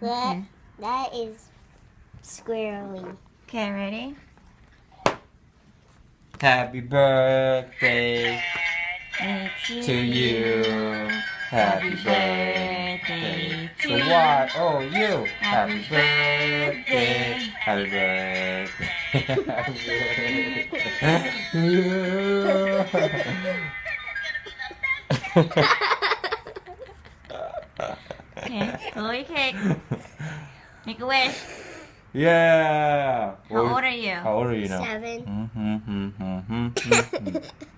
Okay. That is squirrely. Okay, ready? Happy birthday To you. Happy birthday to what? Oh, you. Happy birthday. Happy birthday. Happy birthday. Okay, blow your cake. Make a wish. Yeah. How old are you? How old are you now? 7. Mm-hmm.